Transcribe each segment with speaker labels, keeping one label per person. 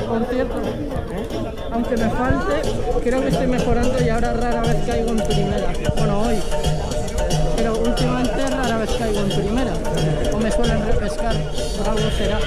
Speaker 1: concierto. Aunque me falte, creo que estoy mejorando y ahora rara vez caigo en primera. Bueno, hoy. Pero últimamente rara vez caigo en primera. O me suelen repescar. Por algo será.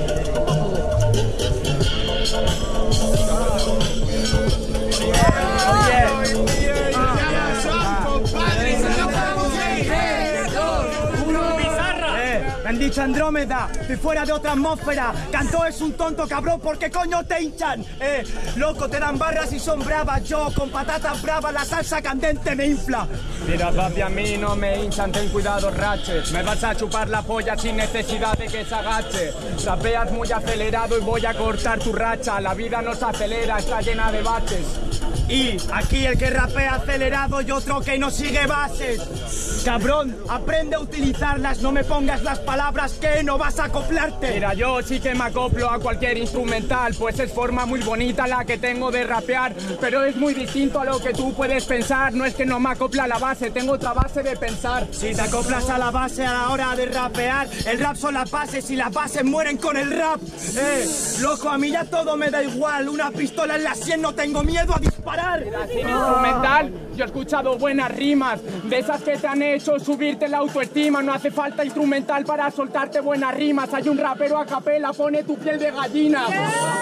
Speaker 2: Me han dicho Andrómeda, estoy fuera de otra atmósfera. Cantó es un tonto cabrón, ¿por qué coño te hinchan? Loco, te dan barras y son bravas. Yo con patatas bravas la salsa candente me infla.
Speaker 3: Mira papi, a mí no me hinchan, ten cuidado Ratchet. Me vas a chupar la polla sin necesidad de que se agache. Rapeas muy acelerado y voy a cortar tu racha. La vida no se acelera, está llena de baches.
Speaker 2: Y aquí el que rapea acelerado y otro que no sigue bases. Cabrón, aprende a utilizarlas, no me pongas las palabras que no vas a acoplarte.
Speaker 3: Mira, yo sí que me acoplo a cualquier instrumental, pues es forma muy bonita la que tengo de rapear, pero es muy distinto a lo que tú puedes pensar. No es que no me acopla a la base, tengo otra base de pensar.
Speaker 2: Si te acoplas a la base a la hora de rapear, el rap son las bases y las bases mueren con el rap. Loco, a mí ya todo me da igual, una pistola en la sien, no tengo miedo a disparar.
Speaker 3: Sin instrumental, yo he escuchado buenas rimas, de esas que te han hecho subirte la autoestima. No hace falta instrumental para soltarte buenas rimas. Hay un rapero a capela, pone tu piel de gallina.